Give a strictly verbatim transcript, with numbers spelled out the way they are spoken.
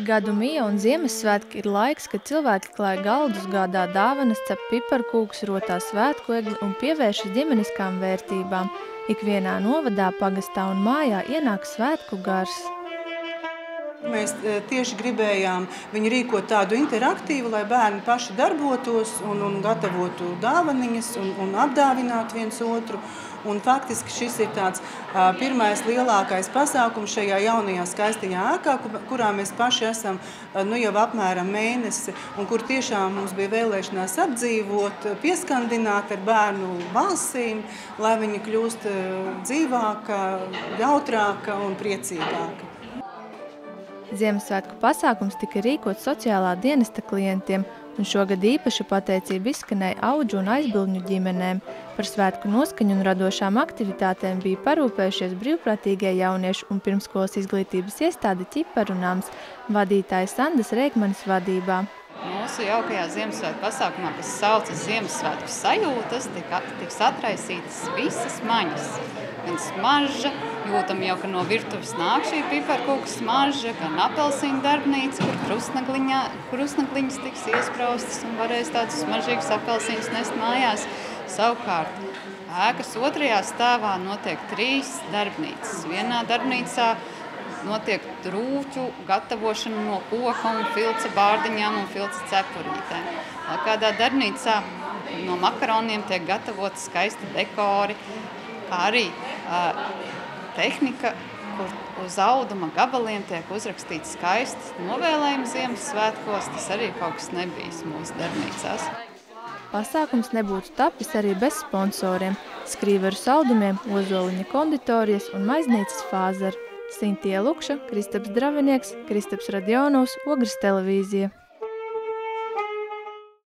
Gadu mija un Ziemassvētki ir laiks, kad cilvēki klāj galdus, gādā dāvanas, cep piparkūkus, rotā svētku egli un pievēršas ģimeniskām vērtībām. Ikvienā novadā, pagastā un mājā ienāk svētku gars. Mēs tieši gribējām viņu rīkot tādu interaktīvu, lai bērni paši darbotos un, un gatavotu dāvaniņas un, un apdāvinātu viens otru. Un faktiski šis ir tāds uh, pirmais lielākais pasākums šajā jaunajā skaistajā ēkā, kurā mēs paši esam uh, nu jau apmēram mēnesi un kur tiešām mums bija vēlēšanās apdzīvot, pieskandināt ar bērnu balsīm, lai viņi kļūst uh, dzīvāka, jautrāka un priecīgāka. Ziemassvētku pasākums tika rīkots sociālā dienesta klientiem, un šogad īpaša pateicība izskanēja Audžu un Aizbilņu ģimenēm. Par svētku noskaņu un radošām aktivitātēm bija parūpējušies brīvprātīgie jaunieši un pirmskolas izglītības iestāde Ķiparu nams, vadītājas Sandas Reikmanis vadībā. Mūsu jaukajā Ziemassvētku pasākumā, kas saucas Ziemassvētku sajūtas, tika, tiks atraisītas visas maņas. Gan smarža, jūtam jau, ka no virtuves nāk šī piparkūka smarža, gan apelsīnu darbnīca, kur krustnagliņas tiks iespraustas un varēs tādus smaržīgus apelsīnus nest mājās. Savukārt, ēkas otrajā stāvā notiek trīs darbnīcas. Vienā darbnīcā notiek drūķu gatavošana no koka un filca bārdiņām un filca cepurītēm. Vēl kādā darbnīcā no makaroniem tiek gatavoti skaisti dekori, kā arī uh, tehnika, kur uz auduma gabaliem tiek uzrakstīts skaists novēlējums Ziemassvētkos, tas arī kaut kas nebijis mūsu darbnīcās. Pasākums nebūtu tapis arī bez sponsoriem – Skrīveru saldumiem, Ozoliņa konditorijas un Maiznīcas Fāzara. Sintija Lukša, Kristaps Dravinieks, Kristaps Radionovs, Ogres televīzija.